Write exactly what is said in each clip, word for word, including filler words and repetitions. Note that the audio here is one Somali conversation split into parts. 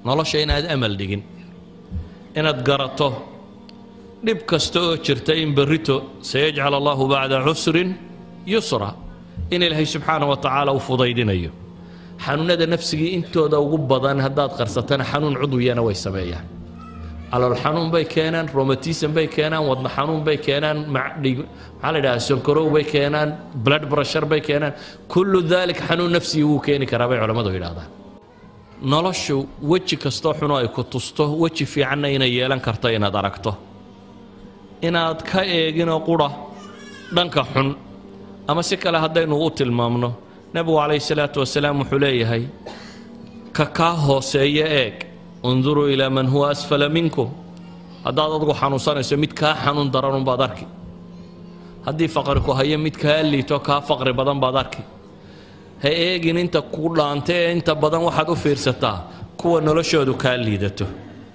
nolosha inaad amal dhigin inaad garato dhib kasta oo jirta in berrito sayajcal allahu bacda cusrin yusra in ilaahay subxaana wa tacaala u fudaydinayo xanuunada nafsigii intooda ugu badan haddaad qarsatana xanuun cudwiyana way sameeyaan calool xanuun bay keenaan rheumatism bay keenaan wadna xanuun bay keenaan maxaa la yidhaha sonkarow bay keenaan blood pressure bay keenaan kullu dalik xanuun nafsigii wuu keeni karaa bay culammadu yidhahdaan noloshu weji kastoo xuno ay ku tusto weji fiicanna inay yeelan karto inaad aragto inaad ka eeginoo qura dhanka xun ama si kale haddaynu u tilmaamno nebigu calayhi salaatu wasalaam wuxuu leeyahay ka kaa hooseeya eeg unduruu ilaa man huwa asfala minkum haddaad adgu xanuunsanayso mid kaa xanuun daranunbaad arki haddii faqri ku hayo mid kaa liito kaa faqri badan baad arki ha eegin inta ku dhaanta ee inta badan waxaad u fiirsataa kuwa noloshoodu kaa liidato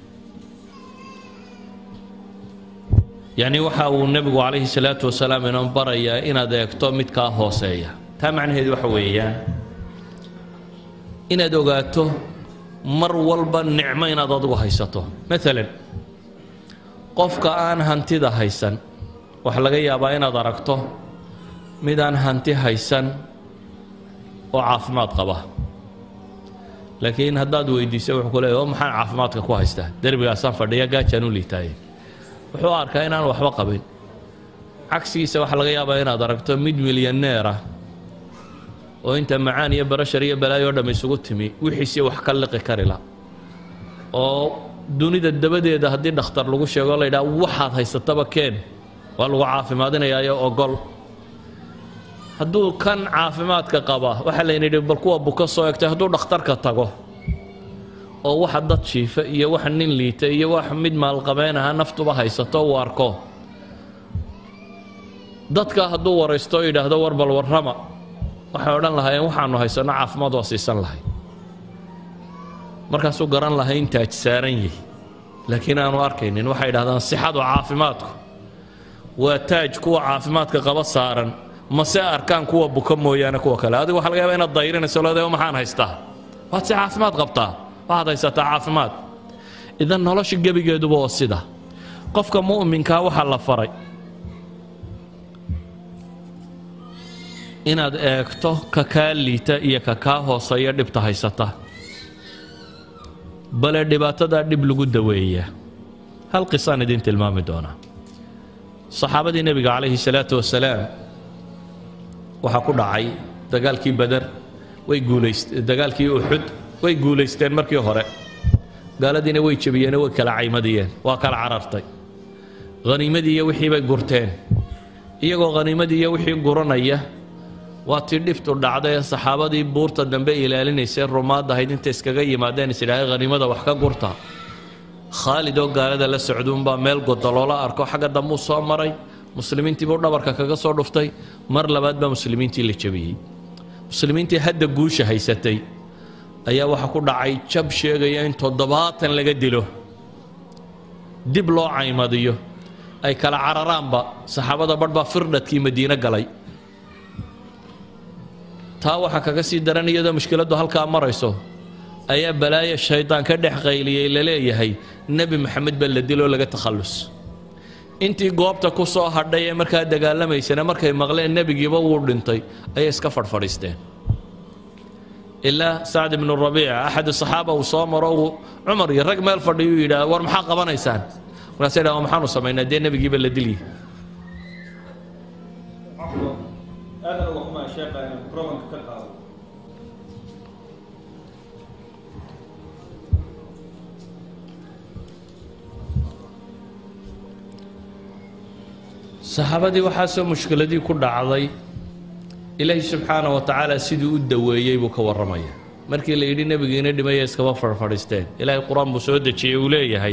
yacni waxa uu nebigu calayhi salaatu wasalaam inoo barayaa inaad eegto mid kaa hooseeya taa macnaheedu waxa weeyaan inaad ogaato mar walba nicmo inaad adigu haysato maalan qofka aan hantida haysan waxa laga yaabaa inaad aragto mid aan hanti haysan oo caafimaad qaba laakiin haddaad weydiiso wuxuu ku leeyahay oo maxaan caafimaadka ku haystaa derbigaasaan fadhiya gaajaan u liitaaye wuxuu arkaa inaan waxba qabin cagsigiisa waxa laga yaabaa inaad aragto mid milyaneer ah oo inta macaan iyo barashar iyo balaayo dham isugu timi wixiisii wax ka liqi kari la oo dunida dabadeeda haddii dhakhtar lagu sheego la yidhaha waxaad haysataba keen waa lagu caafimaadinayaa ogol hadduu kan caafimaadka qaba waxa layna yidhi bal kuwa buka soo egtay hadduu dhakhtarka tago oo waxa dad jiifa iyo wax nin liita iyo wax mid maalqabeen aha naftuba haysato uu arko dadka hadduu waraysto oo yidhaahdo war bal warrama waxay odhan lahaayeen waxaanu haysanno caafimaad waa siisan lahay markaasuu garan lahay in taaj saaran yihi laakiin aanu arkaynin waxay yidhahdaan sixadu caafimaadku waa taaj kuwa caafimaadka qaba saaran mase arkaan kuwa buka mooyaane kuwa kale adigu waxa laga yaabaa inaad dayrinayso leedahay maxaan haystaa waad si caafimaad qabtaa waxaad haysataa caafimaad idan nolosha gebigeeduba oo sida qofka mu'minkaa waxaa la faray inaad eegto ka kaa liita iyo ka kaa hooseeya dhibta haysata bale dhibaatadaa dhib lagu daweeyaa hal qisaan idin tilmaami doonaa saxaabadii nebiga calayhi salaatu wasalaam waxaa ku dhacay dagaalkii badar way guulaysteen dagaalkii uxud way guulaysteen markii hore gaaladiina way jabiyeen way kala caymadiyeen waa kala carartay haniimadii iyo wixii bay gurteen iyagoo haniimadii iyo wixii guranaya waa tii dhibtu dhacday ee saxaabadii buurta dambe ilaalinaysay rumaad ahayd inta iskaga yimaadeen is idhaahay haniimada wax ka gurta khaalid oo gaalada la socduunbaa meel godoloola arko xagga dambuu soo maray muslimiintiibuu dhabarka kaga soo dhuftay mar labaad baa muslimiintii la jabiyey muslimiintii hadda guusha haysatay ayaa waxaa ku dhacay jab sheegaya in toddobaatan laga dilo dib loo caymadiyo ay kala cararaanba saxaabada badh baa firdhadkii madiine galay taa waxaa kaga sii daran iyadoo mushkiladdu halkaa marayso ayaa balaaya shaydaan ka dhex qayliyey la leeyahay nebi maxamed baa la diloo laga takhallus intii goobta ku soo hadhay ee markaa dagaalamaysana markay maqleen nebigiiba wuu dhintay ayay iska fadhfadhiisteen ilaa sacd ibnu rabiica axad saxaaba uu soo maro uu cumar iyo rag meel fadhiyuu yidhaah war maxaa qabanaysaan markaasay dhaha maxaanu samaynaa dee nebigiiba la dilyi saxaabadii waxaasoo mushkiladii ku dhacday ilaahi subxaana wa tacaala siduu u daweeyey buu ka warramaya markii la yidhi nebigiina dhimaya iskaba farfadhiisteen ilaahay qur-aan buu soo dejiyey uu leeyahay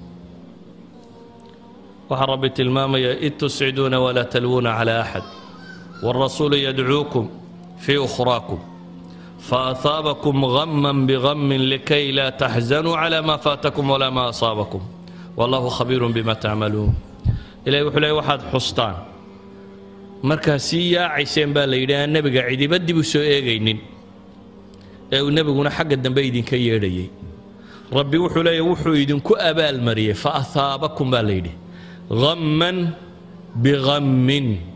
waxaa rabbi tilmaamaya id tusciduuna walaa talwuuna calaa axad wاlrasuulu yadcuukum fii ukhraakum faahaabakum gaman bigamin likay laa taxzanuu calaa maa faatakum walaa maa asaabakum wallahu khabiirun bima tacmaluun ilahay wuxuu leeyahy waxaad xustaan markaa sii yaacayseen baa la yidhi aan nebiga cidiba dib u soo eegaynin ee uu nebiguna xagga dambe idinka yeedhayay ربي وحو لي وحو يدنكو أبا المريه فأثابكم بالليدي غما بغم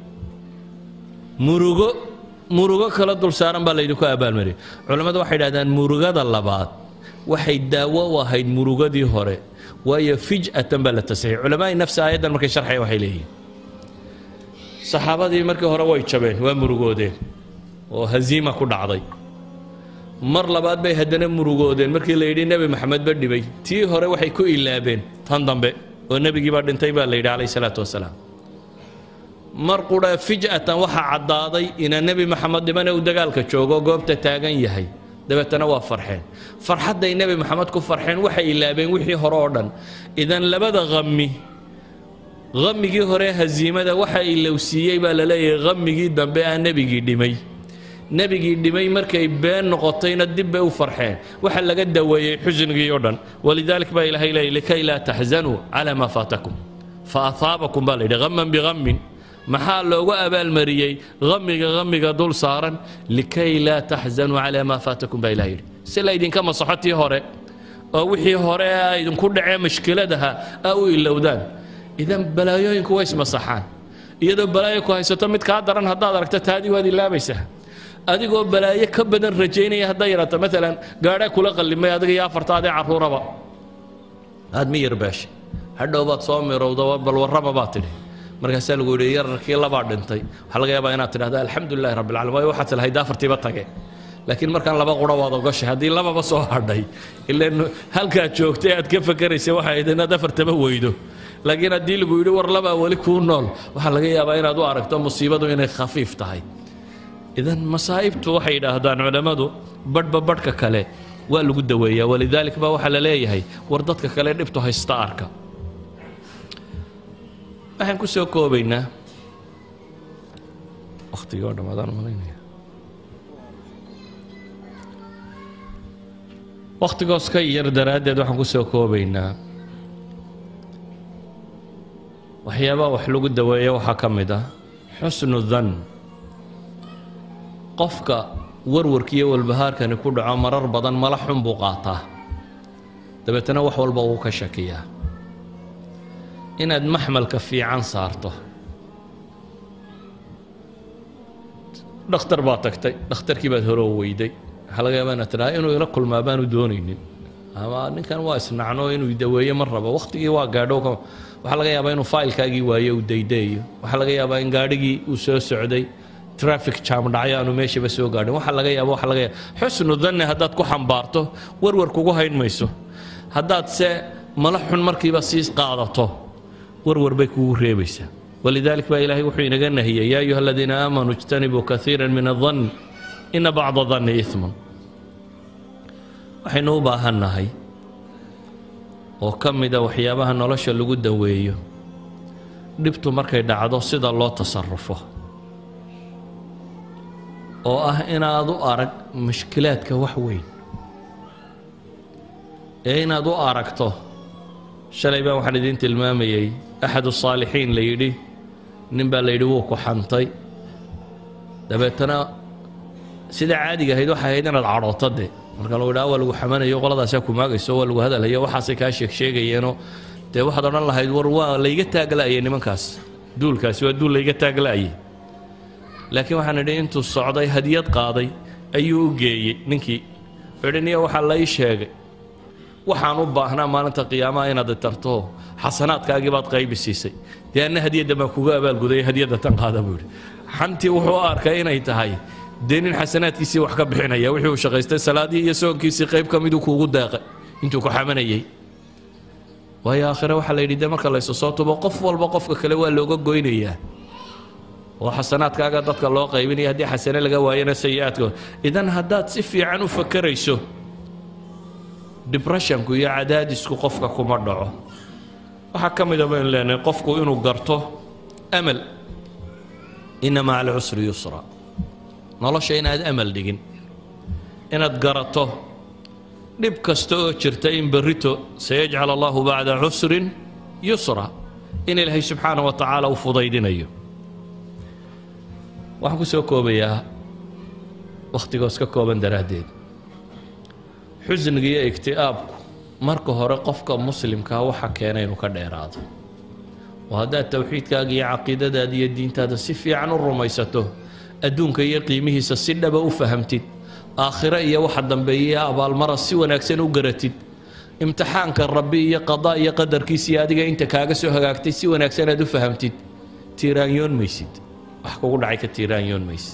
مرغو مرغو كلا دول سارن بالليدنكو أبا المريه علماء واحد هذا مرغو اللبات واحد داوا واحد مرغو دي هوري وهي فجأة بلا تسعي علماء نفس آيات المركي شرحي وحي ليه صحابة دي مركي هورا واي تشابين ومرغو دين وهزيمة كل عضي مر لباد بي هدنا مرغو دين مركي ليدي نبي محمد بدي بي تي هورا وحي كو إلابين تندم بي والنبي جيبار دين تيبا ليدي عليه الصلاة والسلام مر قولا فجأة وحا عضاضي إن النبي محمد دمانه ودقالك تشوغو قوبتا تاغن يهي dabeetana waa farxeen farxadday nabi maxamed ku farxeen waxay ilaabeen wixii hore oo dhan idan labada qammi qammigii hore haziimada waxa ilowsiiyay baa la leeyahay qammigii dambe aan nabigii dhimay nabigii dhimay markay been noqotayna dib bay u farxeen waxa laga daweeyay xusnigii oo dhan walidaalika baa ilaahay leeyahay likay la tahzanu ala ma fatakum fa athaabakum bal ghamman bi ghammin maxaa loogu abaalmariyay qamiga qamiga dul saaran likay la tahzanu ala ma fatakum baa ilaahay sila idinka masaxatii hore oo wixii hore ay idinku dhacay mushkiladaha aw ilowdaan idan balaayooyinku way ismasaxaan iyadoo balaayo ku haysato mid ka daran haddaad aragto taadii waad ilaabaysaa adigoo balaayo ka badan rajaynaya hadday yarato maalan gaadha kula qallimay adiga iyo afartaadii carruuraba aad mi yarbaash hadhow baad soo mirowda bal warraba baad tidhi markaasaa lagu yidhi yararkii labaa dhintay waxaa laga yaabaa inaad tidhahda alxamdulilahi rabbi alcaalamiin waxaad tilahayd afartiiba tage laakiin markaan laba qura waad ogashay haddii lababa soo hadhay ilaan halkaad joogtay aad ka fakaraysay waxa ahayd inaad afartaba weydo laakiin haddii lagu yidhi war labaa weli kuu nool waxaa laga yaabaa inaad u aragto musiibadu inay khafiif tahay idan masaa'ibtu waxay yidhaahdaan culammadu badhba badhka kale waa lagu daweeyaa walidaalika baa waxaa la leeyahay war dadka kale dhibtu haysta arka waxaan ku soo koobaynaa waqtigii oo dhammaadaan malaynaya waqtigoos ka yar daraaddeed waxaan ku soo koobaynaa waxyaabaha wax lagu daweeyo waxaa ka mid ah xusnu dhan qofka warwarkiiyo walbahaarkani ku dhaco marar badan mala xun buu qaataa dabeetana wax walba wuu ka shakiyaa inaad maxmalka fiican saarto dhakhtar baad tagtay dhakhtarkii baad hore weyday waxaa laga yaabaa inaad tidhaha inuu ila kulmaa baanu doonaynin ama ninkan waa isnacno inuu daweeyo ma rabo waqtigii waa gaadho waxaa laga yaabaa inuu faylkaagii waayo uu daydayo waxaa laga yaabaa in gaadhigii uu soo socday traffic jam dhacay aanu meeshaba soo gaadhin waxaa laga yaabaa waxaa laga yaabaa xusnu dhanni haddaad ku xambaarto warwar kugu hayn mayso haddaad se mala xun markiiba sii qaadato warwar bay kugu reebaysaa walidaalika baa ilaahay wuxuu inaga nahiyay yaa ayuha aladiina aamanuu ijtanibuu kaiira min adanni ina bacda danni iimun waxaynu u baahannahay oo ka mida waxyaabaha nolosha lagu daweeyo dhibtu markay dhacdo sida loo tasarufo oo ah inaad u arag mushkilaadka wax weyn ee inaad u aragto shalay baan waxaan idiin tilmaamayay axadu saalixiin la yidhi nin baa la yidhi wuu ku xantay dabeetana sida caadiga ahayd waxay ahayd inaad cadhooto de marka lagu yidhaha waa lagu xamanayo qoladaasaa ku maagayso waa lagu hadalhayo waxaasay kaa sheeg sheegayeenoo dee waxaad odhan lahayd war waa layga taagla'ayay nimankaas duulkaasi waa duul layga taagla'ayay laakiin waxaan idhi intuu socday hadiyad qaaday ayuu u geeyey ninkii idhi niya waxaa la ii sheegay waxaan u baahnaa maalinta qiyaamaha inaad tarto xasanaadkaagii baad qaybi siisay dee anna hadiyadda baan kuga abaalgudaya hadiyadda tan qaada buu yidhi xantii wuxuu u arkay inay tahay dee nin xasanaadkiisii wax ka bixinaya wixii uu shaqaystay salaadii iyo soonkiisii qayb ka miduu kuugu deeqay intuu ku xamanayay waayo aakhire waxaa la yidhi dee marka laysu soo tubo qof walba qofka kale waa looga goynayaa oo xasanaadkaaga dadka loo qaybinaya haddii xasane laga waayana sayi-aadka idan haddaad si fiican u fakarayso depressionku iyo cadaadisku qofka kuma dhaco waxaa ka mid a baynu leenahay qofku inuu garto amal ina maca alcusri yusra nolosha inaad amal dhigin inaad garato dhib kasta oo jirta in berrito sayajcal allahu bacda cusrin yusra in ilaahay subxaana wa tacaala u fudaydinayo waxaan ku soo koobayaa wakhtigoos ka kooban daraaddeed xusniga iyo igti'aabku marka hore qofka muslimka waxa keenay inuu ka dheeraado وهذا التوحيد كاغي عقيدة هذه الدين هذا سفي عن الرميسته أدونك يقيمه سسنة بأفهمتد آخرة يا واحد ضمبية أبا المرة سوى ناكسن وقرتد امتحانك الربي قضاء قدر كيسي هذه أنت كاغسو هاكتي سوى ناكسن هذا فهمتد تيرانيون ميسد أحكوا عليك تيرانيون ميسد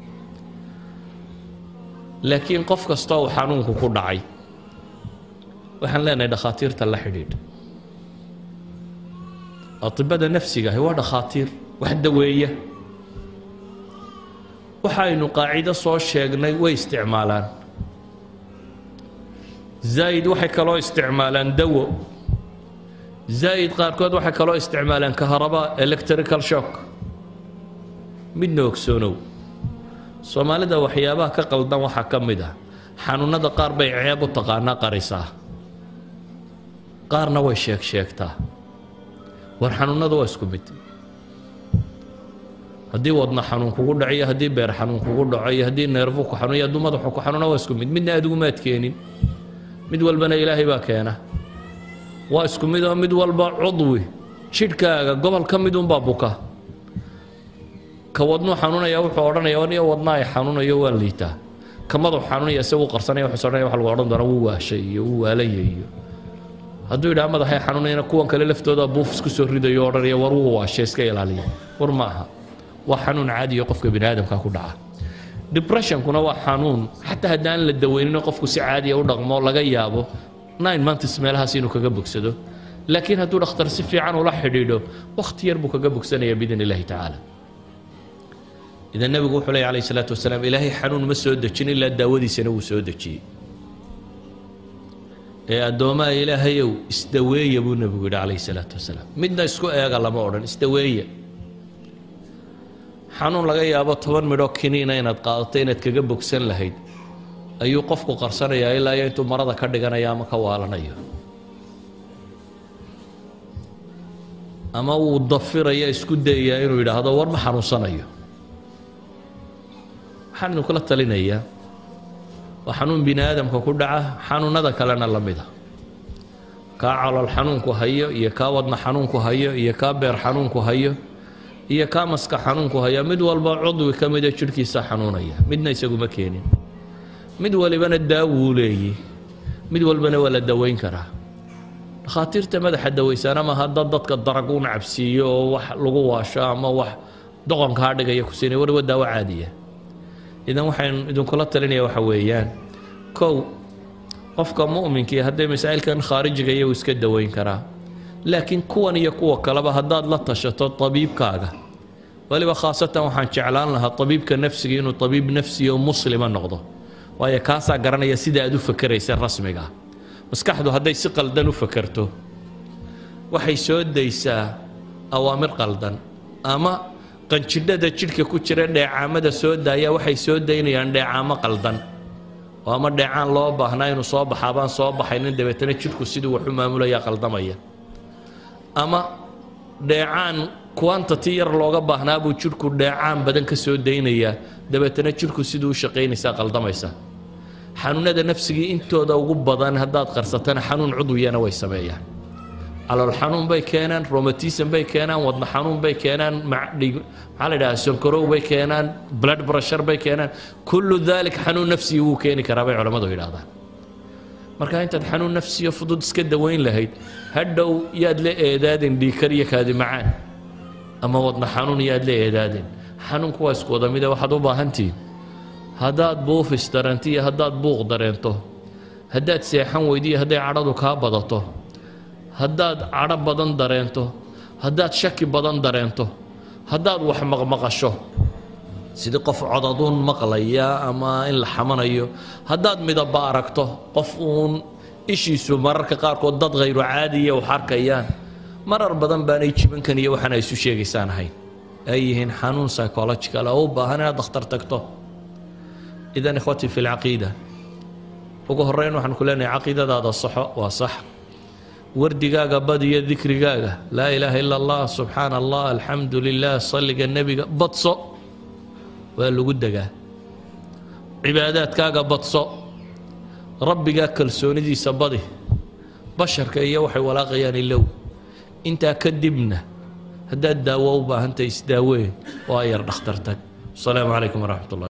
لكن قفك استوى حانونك كل عي وحن لنا دخاتير تلا حديد أطباء نفسية هو دخاتير واحد دوية وحاينو قاعدة صوت شيغني واستعمالان زايد وحي كلو استعمالان دو زايد قاركود وحي كلو استعمالان كهرباء الكتريكال شوك من نوكسونو soomaalida waxyaabaha ka qaldan waxa ka mid ah xanuunada qaar bay ceeb u taqaana qarisaa qaarna way sheeg sheegtaa war xanuunada waa isku mid haddii wadna xanuun kugu dhaciyo haddii beer xanuun kugu dhacayo haddii neerfu ku xanuunayo hadduu madaxu ku xanuuna waa isku mid midna adigu maad keenin mid walbana ilaahay baa keena waa isku mid oo mid walba cudwi jidhkaaga gobol ka mid unbaa buka كودنو حنونا يا وحو أورنا يا وني ودنا يا حنونا يا واليتا كمضوا حنونا يسوي قرصنا يا وحصرنا يا وحلو أورنا درا هو شيء هو عليه هذو إذا ما ده حنونا ينكون كل لفتو ده بوفس كسر ده يورنا يا ورو شيء سكيل عليه ورماها وحنون عادي يقف كبني آدم كأكو دعاء depression كنا وحنون حتى هدان للدوين يقف كسي عادي أو رقم الله جاي أبو ناين ما تسمع لها سينو كجبك سدو لكن هدول اختار سفي عنه ولا حديده واختيار بك جبك سنة بإذن الله تعالى إذا النبي يقول عليه الصلاة والسلام إلهي حنون ما سودتشين إلا الداودي سنو سودتشي يا دوما إلهي استوي أبو النبي عليه الصلاة والسلام مدنا اسكو يا الله ما أورن استوي حنون لقى أبو طبعا مروكينين أين تقاطين تكجبك سن لهيد أيو قفكو قرصنا يا إلا ينتو مرضى كردقنا يا مكوالنا يا أما وضفر يا اسكو يا إنه إذا هذا ورم حنون صنايو حنو كلا تلينيا وحنون بني آدم ككودعة حنون هذا كلنا لمده كعلى الحنون كهيا يكاودنا حنون كهيا يكابر حنون كهيا يكامسك حنون كهيا مد والبعض كمد شركي سحنونيا مدنا يسقو مكينين مد والبنا الداولي مد والبنا ولا الدوين كره خاطر تمد حد ويسانا ما هذا ضدك الدرقون عبسيو وح لقوا شام وح دقن كهذا جاي كسيني ولا ودوا عادية إذا وحين إذا كل تلني وحويان كو قفك مؤمن كي هذا مسائل كان خارج جاي ويسكت دوين كرا لكن كوني يقوى كلبه هذا لا تشط الطبيب كاجا ولي خاصة وحن شعلان لها الطبيب كنفسي إنه طبيب نفسي ومسلم النقضة وهي كاسة قرنا يا سيدي أدو فكر يصير رسمي جا بس كحدو هذا يسقل دنو فكرته وحي سود ديسا أوامر قلدن أما قد شدد الشركة كتير دعامة سود يا وحي سود ديني عند دعامة قلدن وأما دعان الله بهنا ينصاب حبان صاب حين دبتنا الشركة سيدو وحمام ولا يقل ضمية أما دعان كوانتير لوجا بهنا أبو الشركة دعان بدن كسود ديني دبتنا الشركة سيدو شقين ساقل ضميسة حنون هذا نفسي أنتو ذا وقبضان هدات قرصتنا حنون عضوي أنا ويسميه على الحنون بي كانان روماتيزم بي كانان وضن حنون بي كانان مع على ده سكرو بي كانان بلاد بريشر بي كانان كل ذلك حنون نفسي هو كاني كرابي علماء ذوي هذا مركا انت حنون نفسي يفضل سكد وين لهيد هدو ياد لي اعداد ديكريك هذه معان اما وضن حنون ياد لي اعداد حنون كواس كودا ميدا واحد وباهنتي هداد بوفس درنتي هداد بوغ درنتو هداد سيحان ويدي هداي عرضو كابضتو هداد عرب بدن درينتو هداد شكي بدن درينتو هداد وح مقمقشو سيدي قف عضدون مقليا اما ان لحمنيو هداد مدبا aragto qof uun ishiisu mararka qaar kood dad غير عادي وحركيان marar badan baanay jibankan iyo waxana isu sheegaysaan ahayn ay yihiin xanuun psychological oo baahan inaad dhakhtar tagto idan ikhwati fi al-aqeeda ugu horeyn waxaan ku leenahay aqeedadaada sax waa sax وردقاقة بدي ذكرقاقة لا إله إلا الله سبحان الله الحمد لله صلق النبي بطصو وقالوا قدقا عبادات كاقة بطصو ربي قاك كالسوني دي سبضي basharka iyo waxay walaaqayaan ilow intaa kadibna haddaad daawo u baahantahay isdaawee waa yar dhakhtar tag asalaamu calaykum waraxmat ullah